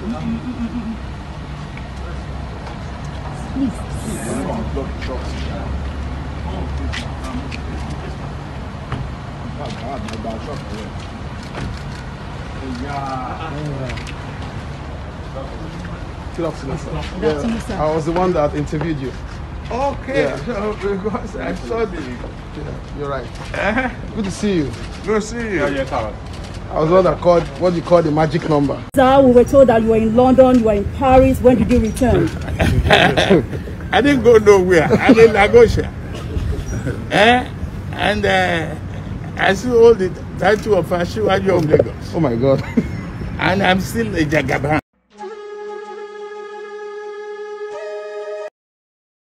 Good afternoon, sir. Yeah, I was the one that interviewed you. Okay, Yeah. so because I saw the... Yeah, you're right. Good to see you. Good to see you. I was the one that called what you call the magic number. Sir, we were told that you were in London, you were in Paris. When did you return? I didn't go nowhere. I didn't Lagosha. And I still hold the title of Asiwaju of Lagos. Oh my God. And I'm still a Jagaban.